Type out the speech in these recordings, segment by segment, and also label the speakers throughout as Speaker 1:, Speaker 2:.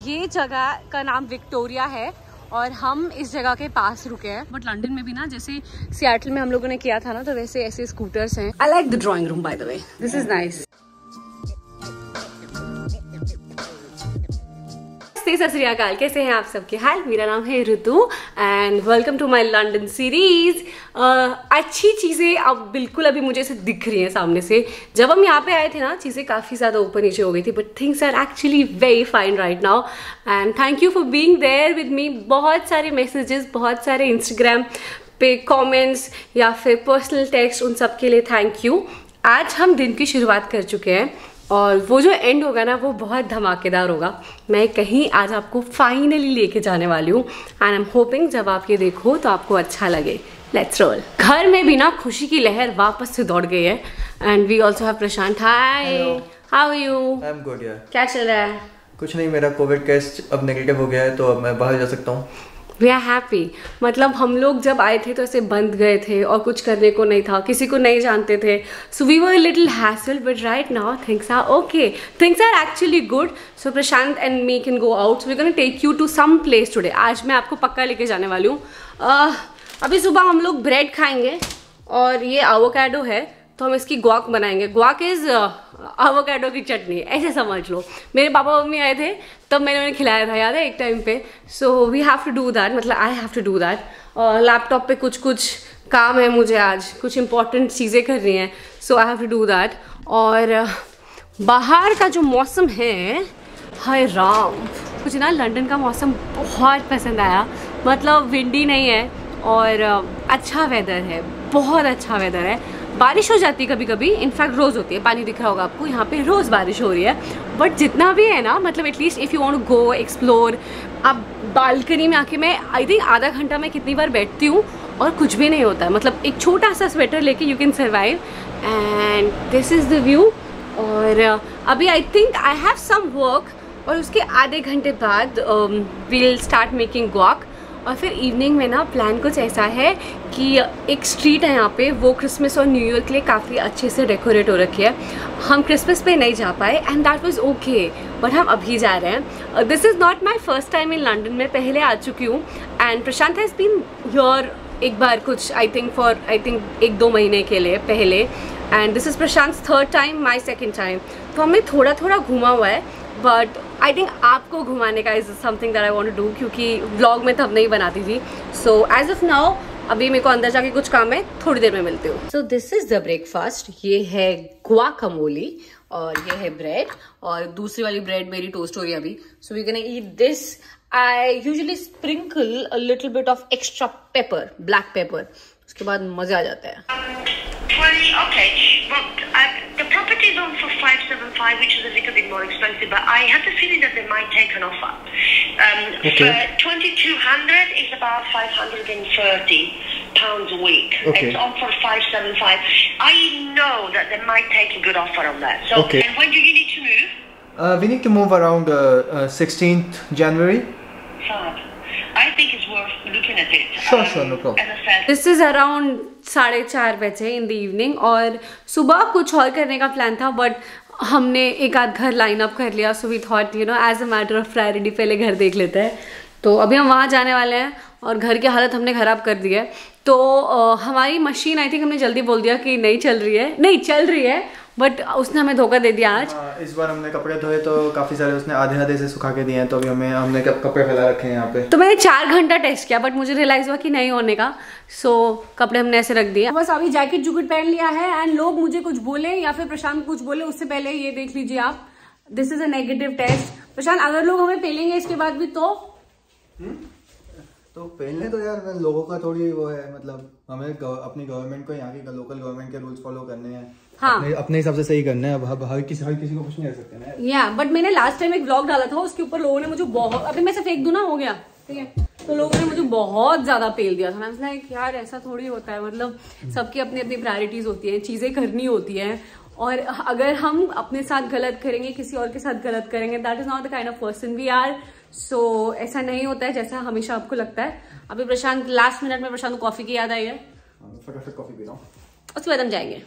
Speaker 1: ये जगह का नाम विक्टोरिया है और हम इस जगह के पास रुके हैं। बट लंदन में भी ना जैसे सियाटल में हम लोगों ने किया था ना, तो वैसे ऐसे स्कूटर्स हैं। I like the drawing room by the way, this is nice. Sat Sri अकाल, कैसे हैं आप सबके हाल? मेरा नाम है Ritu and welcome to my London series. अच्छी चीज़ें अब बिल्कुल अभी मुझे ऐसे दिख रही हैं सामने से। जब हम यहाँ पे आए थे ना, चीज़ें काफ़ी ज़्यादा ऊपर नीचे हो गई थी, but things are actually very fine right now and thank you for being there with me. बहुत सारे मैसेजेस, बहुत सारे इंस्टाग्राम पे कमेंट्स या फिर पर्सनल टेक्स्ट, उन सब के लिए थैंक यू। आज हम दिन की शुरुआत कर चुके हैं और वो जो एंड होगा ना, वो बहुत धमाकेदार होगा। मैं कहीं आज आपको फाइनली लेके जाने वाली हूँ एंड आई एम होपिंग जब आप ये देखो तो आपको अच्छा लगे। Let's roll. घर में भी ना खुशी की लहर वापस से दौड़ गई है and we also have Prashant. Hi, how are you?
Speaker 2: I am good यार।
Speaker 1: क्या चल रहा है?
Speaker 2: कुछ नहीं, मेरा कोविड टेस्ट अब नेगेटिव हो गया है तो अब मैं बाहर जा सकता हूँ।
Speaker 1: We are happy. मतलब हम लोग जब आए थे तो ऐसे बंद गए थे और कुछ करने को नहीं था, किसी को नहीं जानते थे, so we were little hassle, but right now things are okay, things are actually good. So Prashant and me can go out, so we gonna take you to some place today. आज मैं आपको पक्का लेके जाने वाली हूँ। अभी सुबह हम लोग ब्रेड खाएंगे और ये एवोकाडो है तो हम इसकी ग्वाक बनाएंगे। ग्वाक इज एवोकाडो की चटनी, ऐसे समझ लो। मेरे पापा मम्मी आए थे तब मैंने उन्हें खिलाया था, याद है एक टाइम पे। So we have to do that, मतलब I have to do that. और लैपटॉप पे कुछ काम है मुझे, आज कुछ इंपॉर्टेंट चीज़ें कर रही हैं, so I have to do that. और बाहर का जो मौसम है, हाय राम, मुझे ना लंदन का मौसम बहुत पसंद आया। मतलब विंडी नहीं है और अच्छा वेदर है, बहुत अच्छा वेदर है। बारिश हो जाती है कभी कभी, इनफैक्ट रोज़ होती है, पानी दिख रहा होगा आपको, यहाँ पे रोज़ बारिश हो रही है। बट जितना भी है ना, मतलब at least if you want to go explore, अब बालकनी में आके मैं आई थिंक आधा घंटा मैं कितनी बार बैठती हूँ और कुछ भी नहीं होता है। मतलब एक छोटा सा स्वेटर लेके you can survive and this is the view. और अभी I think I have some work और उसके आधे घंटे बाद we will start making walk. और फिर इवनिंग में ना प्लान कुछ ऐसा है कि एक स्ट्रीट है यहाँ पे, वो क्रिसमस और न्यू ईयर के लिए काफ़ी अच्छे से डेकोरेट हो रखी है। हम क्रिसमस पे नहीं जा पाए and that was okay, but हम अभी जा रहे हैं। This is not my first time in London, मैं पहले आ चुकी हूँ and Prashant has been here एक बार कुछ आई थिंक 1-2 महीने के लिए पहले, and this is Prashant third time, my second time. तो हमें थोड़ा थोड़ा घूमा हुआ है, बट आई थिंक आपको घुमाने का is something that I want to do, क्योंकि व्लॉग में तब नहीं बनाती थी। सो एज ऑफ नाउ अभी मेरे को अंदर जाके कुछ काम है, थोड़ी देर में मिलती हूँ। So this is the breakfast. ये है गुआकामोली और ये है ब्रेड, और दूसरी वाली ब्रेड मेरी टोस्ट हो रही है अभी। So we can eat this. I usually sprinkle a little bit of extra pepper, black pepper, उसके बाद मजा आ जाता है।
Speaker 3: Okay, but the property is on for 575, which is a little bit more expensive, but I have the feeling that they might take an offer.
Speaker 2: Okay.
Speaker 3: For 2200 is about £530 a week.
Speaker 2: Okay.
Speaker 3: It's on for 575. I know that they might take a good offer on that. So,
Speaker 2: okay.
Speaker 3: And when do you need to move?
Speaker 2: We need to move around 16th January.
Speaker 3: Fab. I think it's worth looking at it.
Speaker 2: Sure, no problem.
Speaker 3: As I said,
Speaker 1: this is around 4:30 बजे in the evening, और सुबह कुछ और करने का plan था but हमने एक आध घर लाइन अप कर लिया। So we thought you know as a matter of priority पहले घर देख लेते हैं। तो अभी हम वहाँ जाने वाले हैं और घर की हालत हमने ख़राब कर दी है। तो हमारी मशीन आई थिंक हमने जल्दी बोल दिया कि नहीं चल रही है, बट उसने हमें धोखा दे दिया आज।
Speaker 2: इस बार हमने कपड़े धोए तो काफी सारे उसने आधे से सुखा के दिए हैं, तो अभी हमने कपड़े फैला रखे हैं यहाँ पे।
Speaker 1: तो मैंने 4 घंटा टेस्ट किया बट मुझे रियलाइज हुआ कि नहीं होने का, सो कपड़े हमने ऐसे रख दिए। बस अभी जैकेट जुकेट पहन लिया है एंड लोग मुझे कुछ बोले या फिर प्रशांत कुछ बोले उससे पहले ये देख लीजिए आप, this is a negative test. Prashant अगर लोग हमें पेलेंगे इसके बाद भी
Speaker 2: तो पहले तो यार लोगों का थोड़ी वो है, मतलब हमें अपनी गवर्नमेंट को, यहाँ की लोकल गवर्नमेंट के रूल्स फॉलो करने हैं। हाँ, अपने हिसाब से सही करना है। अब हर किसी को कुछ नहीं कर सकते ना
Speaker 1: या। बट मैंने लास्ट टाइम एक व्लॉग डाला था, उसके ऊपर लोगों ने मुझे बहुत, अभी मैं से फेंक दूं ना, हो गया ठीक है, तो लोगों ने मुझे बहुत ज्यादा पेल दिया था। मैं लाइक यार ऐसा थोड़ी होता है, मतलब सबकी अपनी अपनी प्रायोरिटीज होती है, चीजें करनी होती है, और अगर हम अपने साथ गलत करेंगे, किसी और के साथ गलत करेंगे, that is not the kind of person we are. So ऐसा नहीं होता है जैसा हमेशा आपको लगता है। अभी प्रशांत लास्ट मिनट में प्रशांत को कॉफी की याद आई है,
Speaker 2: फटाफट कॉफी पी रहा हूँ,
Speaker 1: उसके बाद हम जाएंगे।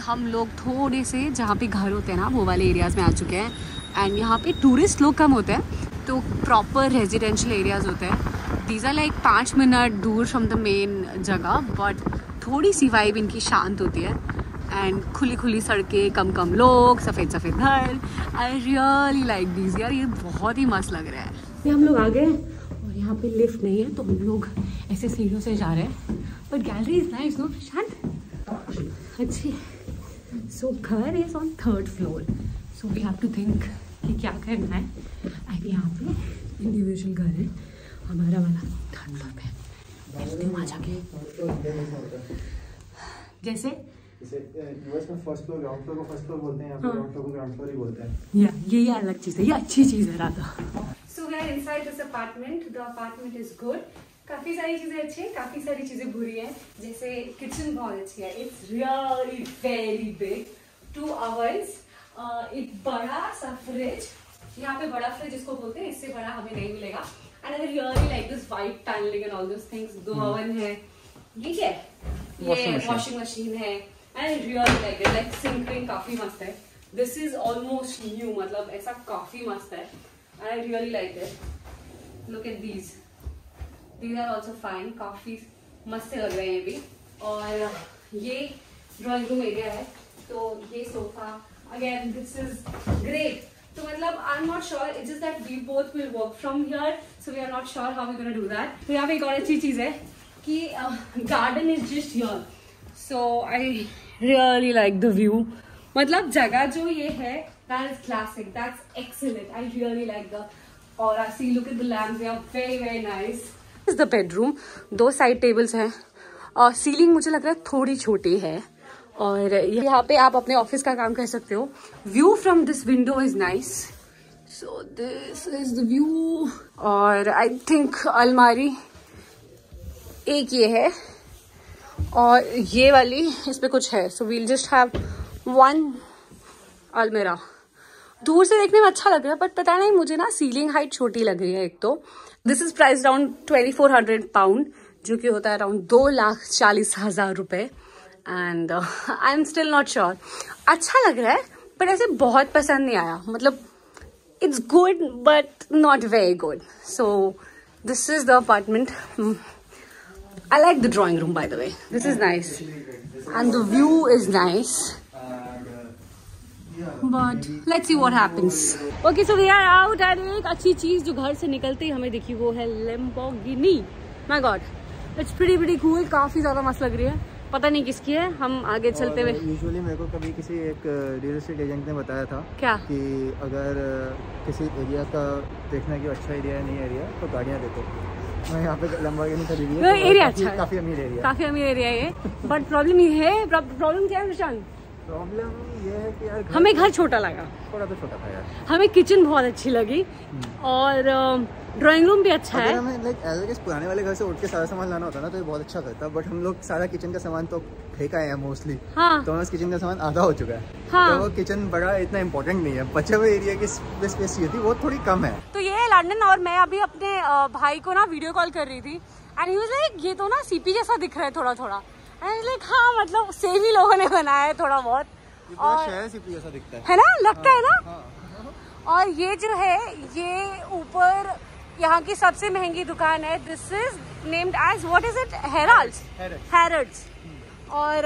Speaker 1: हम लोग थोड़े से जहाँ पे घर होते हैं ना वो वाले एरियाज़ में आ चुके हैं। एंड यहाँ पे टूरिस्ट लोग कम होते हैं तो प्रॉपर रेजिडेंशियल एरियाज़ होते हैं। दीज आर लाइक 5 मिनट दूर फ्रॉम द मेन जगह, बट थोड़ी सी वाइब इनकी शांत होती है। एंड खुली खुली सड़कें, कम लोग, सफ़ेद सफ़ेद घर। आई रियली लाइक दिस यार, ये बहुत ही मस्त लग रहा है। ये हम लोग आ गए और यहाँ पे लिफ्ट नहीं है तो हम लोग ऐसे सीढ़ियों से जा रहे हैं। But gallery is nice, no शांत अच्छी। सो घर is on 3rd floor, so we have to think कि क्या करना है। एंड यहाँ पे इंडिविजुअल घर है, हमारा वाला 3rd फ्लोर पे। देखते हैं वहाँ जाके जैसे
Speaker 2: यूएस में फर्स्ट फ्लोर ग्राउंड फ्लोर को फर्स्ट फ्लोर बोलते हैं, यहाँ पे ग्राउंड फ्लोर को ग्राउंड फ्लोर ही बोलते हैं।
Speaker 1: या ये अलग चीज़ है, ये अच्छी चीज़ है Radha. So we are inside this apartment. The apartment is good. काफी सारी चीजें अच्छी हैं, काफी सारी चीजें बुरी हैं। जैसे किचन बहुत अच्छी है, it's really very big, 2 hours। एक बड़ा सा फ्रिज, यहाँ पे बड़ा फ्रिज इसको बोलते हैं, इससे बड़ा हमें नहीं मिलेगा। And I really like this white panelling and all those things. 2 oven है, ये क्या है? ये वॉशिंग मशीन है। And I really like it, like sink wink काफी मस्त है। दिस इज ऑलमोस्ट न्यू, मतलब ऐसा काफी मस्त है। And I really like it. Look at these, these are also fine, काफी मस्त लग रहे हैं ये भी। और ये ड्राइंग रूम एरिया है, तो ये sofa again this is great. तो मतलब I am not sure, it's just that we both will work from here, so we are not sure how we gonna do that. तो यहाँ पे एक और अच्छी चीज है कि garden is just here, so I really like the view. मतलब जगह जो ये है that is classic, that's excellent. I really like the और I see look at the lamps, they are very very nice. Is the bedroom, 2 side tables हैं और ceiling मुझे लग रहा है थोड़ी छोटी है। और यहाँ पे आप अपने ऑफिस का काम कर सकते हो। View from this window is nice, so this is the view. और आई थिंक अलमारी एक ये है और ये वाली इस पे कुछ है, सो वील जस्ट हैव 1 अलमीरा। दूर से देखने में अच्छा लग रहा है, बट पता नहीं मुझे ना सीलिंग हाइट छोटी लग रही है एक तो। This is price around 2400 pound, जो कि होता है अराउंड 2,40,000 रुपए। And I am still not sure. अच्छा लग रहा है बट ऐसे बहुत पसंद नहीं आया, मतलब it's good but not very good. So this is the apartment. I like the drawing room by the way, this is nice and the view is nice, but let's see what happens. Okay, so we are out. एंड एक अच्छी चीज जो घर से निकलते ही हमें दिखी वो है Lamborghini. My God, it's pretty cool, काफी ज्यादा मस्त लग रही है। पता नहीं किसकी है, हम आगे चलते हुए।
Speaker 2: यूजुअली मेरे को कभी किसी एक रियल एस्टेट एजेंट ने बताया था
Speaker 1: क्या
Speaker 2: कि अगर किसी एरिया का देखना कि अच्छा एरिया है नहीं एरिया तो गाड़ियाँ देखो। मैं यहाँ पे लैम्बोर्गिनी खरीदी है,
Speaker 1: एरिया अच्छा है,
Speaker 2: काफी अमीर एरिया,
Speaker 1: काफी अमीर एरिया है। बट प्रॉब्लम ये है, प्रॉब्लम क्या है प्रशांत?
Speaker 2: प्रॉब्लम ये है कि यार
Speaker 1: हमें घर छोटा लगा,
Speaker 2: थोड़ा तो छोटा था यार।
Speaker 1: हमें किचन बहुत अच्छी लगी और ड्राइंग रूम भी अच्छा है।
Speaker 2: हमें लाइक एलके पुराने वाले घर से उठ के सारा सामान लाना होता ना तो ये बहुत अच्छा करता, बट हम लोग सारा किचन का सामान तो फेंका है मोस्टली।
Speaker 1: हाँ,
Speaker 2: तो उस किचन का सामान आधा हो चुका है।
Speaker 1: हाँ,
Speaker 2: तो वो किचन बड़ा इतना इम्पोर्टेंट नहीं है, बचे हुए एरिया की स्पेस चाहिए थी, वो थोड़ी कम है।
Speaker 1: तो ये है लंदन। और मैं अभी अपने भाई को ना वीडियो कॉल कर रही थी एंड ही वाज लाइक ये तो ना सीपी जैसा दिख रहा है थोड़ा थोड़ा। एंड लाइक हाँ, मतलब सेम ही लोगों ने बनाया है थोड़ा बहुत,
Speaker 2: और शहर सीपी जैसा दिखता
Speaker 1: है ना, लगता है ना।
Speaker 2: हाँ।
Speaker 1: और ये जो है ये ऊपर यहाँ की सबसे महंगी दुकान है। This is named as what is it, Harrods. और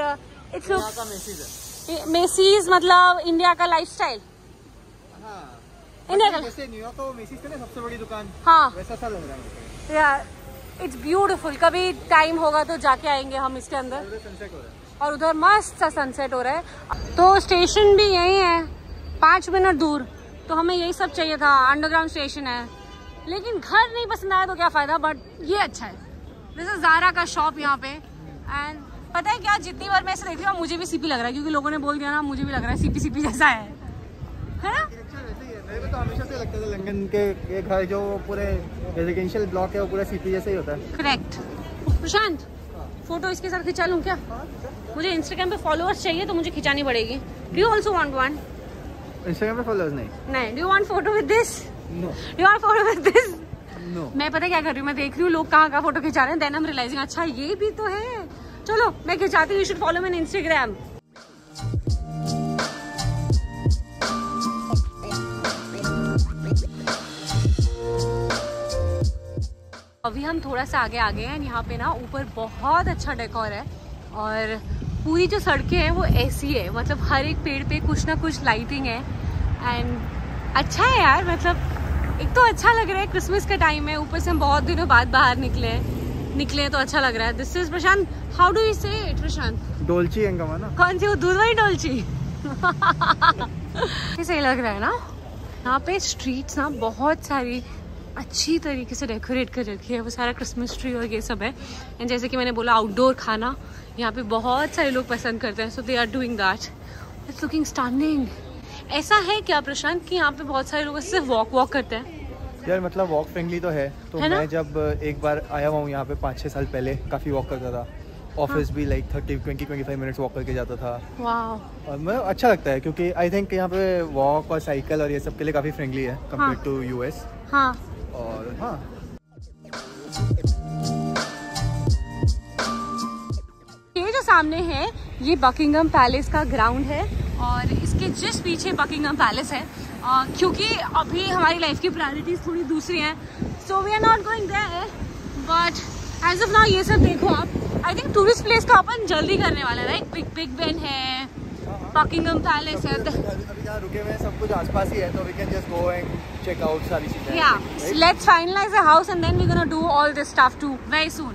Speaker 1: इट्स मेसीज, मतलब इंडिया का लाइफस्टाइल। इंडिया का
Speaker 2: जैसे न्यूयॉर्क का मेसीज का ना सबसे बड़ी दुकान,
Speaker 1: हाँ
Speaker 2: वैसा सा लग रहा है
Speaker 1: यार। इट्स ब्यूटीफुल, कभी टाइम होगा तो जाके आएंगे हम इसके अंदर।
Speaker 2: सनसेट हो रहा है
Speaker 1: और उधर मस्त सा सनसेट हो रहा है। तो स्टेशन भी यही है, 5 मिनट दूर। तो हमें यही सब चाहिए था, अंडरग्राउंड स्टेशन है। लेकिन घर नहीं पसंद आया तो क्या फायदा, बट ये अच्छा है। दिस इज ज़ारा का शॉप यहाँ पे। एंड पता है क्या, जितनी बार मैं इसे देख रही हूँ मुझे भी सीपी लग रहा है, क्योंकि लोगों ने बोल दिया ना, मुझे भी लग रहा है सीपी जैसा है ना।
Speaker 2: मेरे को तो हमेशा से लगता था लंदन के घर जो पूरे रेजिडेंशियल ब्लॉक है वो पूरा सीपी जैसा ही होता है।
Speaker 1: करेक्ट। प्रशांत, फोटो इसके साथ खिंचा लूँ क्या? मुझे इंस्टाग्राम पे फॉलोअर्स चाहिए तो मुझे खिंचानी पड़ेगी। Do you also want one?
Speaker 2: Instagram पे फॉलोअर्स नहीं।
Speaker 1: Do you want photo with this?
Speaker 2: No.
Speaker 1: Do you want photo with this?
Speaker 2: No.
Speaker 1: मैं पता क्या कर रही हूँ, मैं देख रही हूँ लोग कहाँ का फोटो खिंचा रहे हैं, देन आई एम रियलाइजिंग अच्छा ये भी तो है। चलो मैं खिंचाती हूँ, you should follow me on Instagram. अभी हम थोड़ा सा आगे आ गए हैं, यहाँ पे ना ऊपर बहुत अच्छा डेकोर है और पूरी जो सड़कें हैं वो ऐसी है, मतलब हर एक पेड़ पे कुछ ना कुछ लाइटिंग है एंड अच्छा है यार। मतलब एक तो अच्छा लग रहा है, क्रिसमस का टाइम है, ऊपर से हम बहुत दिनों बाद बाहर निकले हैं तो अच्छा लग रहा है। This is Prashant, how do you say it Prashant?
Speaker 2: Dolce and गाबाना।
Speaker 1: कौन सी, वो दूध वाली डोल्ची? सही लग रहा है ना। यहाँ पे स्ट्रीट्स ना बहुत सारी अच्छी तरीके से डेकोरेट कर रखी है, वो सारा क्रिसमस ट्री और ये सब है। एंड जैसे कि मैंने बोला आउटडोर खाना यहाँ पे बहुत सारे लोग पसंद करते हैं, so they are doing that. It's looking stunning. ऐसा है क्या प्रशांत कि यहाँ पे बहुत सारे लोग सिर्फ वॉक करते हैं?
Speaker 2: यार मतलब वॉक फ्रेंडली तो है, तो है मैं जब एक बार आया हुआ हूँ यहाँ पे 5-6 साल पहले, काफ़ी वॉक करता था। ऑफिस भी लाइक 30-20-25 मिनट्स वॉक करके जाता था। वाह। और मैं अच्छा लगता है क्योंकि आई थिंक यहाँ पे वॉक और साइकिल और ये सब के लिए काफ़ी फ्रेंडली है कंपेयर टू यूएस।
Speaker 1: हाँ।
Speaker 2: और हाँ,
Speaker 1: ये जो सामने है ये बकिंगम पैलेस का ग्राउंड है और इसके जस्ट पीछे बकिंगम पैलेस है। क्योंकि अभी हमारी लाइफ की प्रायोरिटीज थोड़ी दूसरी हैं, so we are not going there, but as of now ये सब देखो आप। आई थिंक टूरिस्ट प्लेस का ओपन जल्दी करने वाला है, राइट? बिग बेन है, बकिंगम पैलेस है।
Speaker 2: अभी यहाँ रुके हुए हैं, सब कुछ आसपास ही है, तो we can just go and check out सारी चीजें।
Speaker 1: या let's finalise the house and then we gonna do all this stuff too very soon.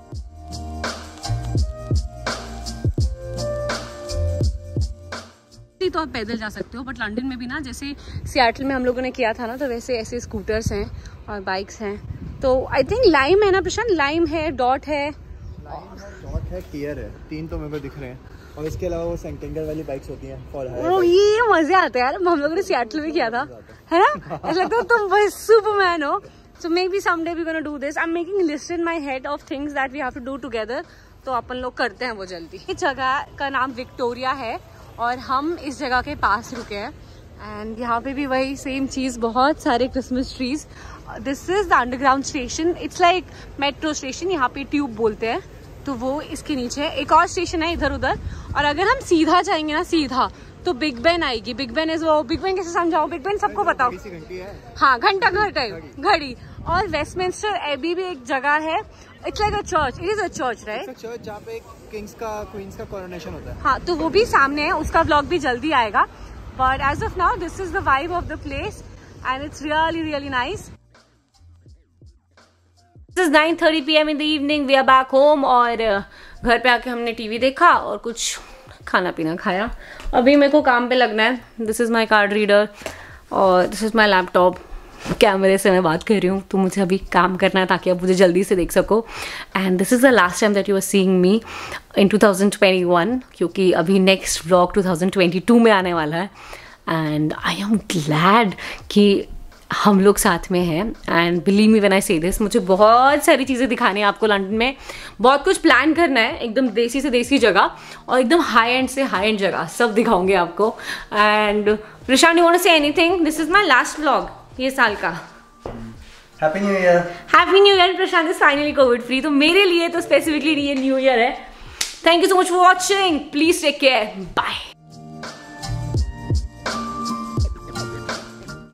Speaker 1: तो आप पैदल जा सकते हो, बट लंदन में भी ना जैसे सियाटल में हम लोगों ने किया था ना, तो वैसे ऐसे स्कूटर्स हैं और बाइक्स हैं। तो आई थिंक लाइम है ना प्रशांत? लाइम है, डॉट है,
Speaker 2: टियर है, 3 तो मेरे को दिख रहे हैं। और इसके अलावा वो सेंटेंगर वाली बाइक्स होती हैं फॉर हायर।
Speaker 1: ओ ये मजे आते हैं यार, हम लोगों ने सियाटल में किया था, है ना? ऐसा लगता है तुम बस सुपरमैन हो। So maybe someday we gonna do this. I am making list in my head of things that we have to do together, तो अपन लोग करते हैं वो जल्दी। इस जगह का नाम विक्टोरिया है और हम इस जगह के पास रुके हैं एंड यहाँ पे भी वही सेम चीज़, बहुत सारे Christmas trees. This is the underground station, it's like metro station, यहाँ पे ट्यूब बोलते हैं, तो वो इसके नीचे एक और स्टेशन है इधर उधर। और अगर हम सीधा जाएंगे ना, सीधा, तो बिग बेन आएगी। बिग बेन इज वो, बिग बेन कैसे समझाओ? बिग बेन सबको बताओ। हाँ, घंटा घर टाइप घड़ी। और वेस्टमिंस्टर एबी भी एक जगह है, it's like a church, it is a church, right?
Speaker 2: Church जहाँ पे किंग्स का क्वींस का कोरोनेशन होता है।
Speaker 1: हाँ, तो वो भी सामने है, उसका व्लॉग भी जल्दी आएगा। But as of now this is the vibe of the place and it's really really nice. This is 9:30 PM in the evening. We are back home और घर पे आके हमने टीवी देखा और कुछ खाना पीना खाया। अभी मेरे को काम पे लगना है। This is my card reader और दिस इज़ माई लैपटॉप। कैमरे से मैं बात कर रही हूँ, तो मुझे अभी काम करना है ताकि आप मुझे जल्दी से देख सको। And this is the last time that you are seeing me in 2021, क्योंकि अभी नेक्स्ट व्लॉग 2022 में आने वाला है। एंड आई एम ग्लैड कि हम लोग साथ में हैं। And believe me when I say this, मुझे बहुत सारी चीज़ें दिखानी है आपको लंदन में, बहुत कुछ प्लान करना है, एकदम देसी से देसी जगह और एकदम हाई एंड से हाई एंड जगह, सब दिखाऊंगे आपको। And Prashant, you want to say anything? This is my last vlog ये साल का।
Speaker 2: Happy new year. Happy
Speaker 1: new year. Prashant is finally covid free, तो मेरे लिए तो स्पेसिफिकली ये न्यू ईयर है। Thank you so much for watching, please take care, bye.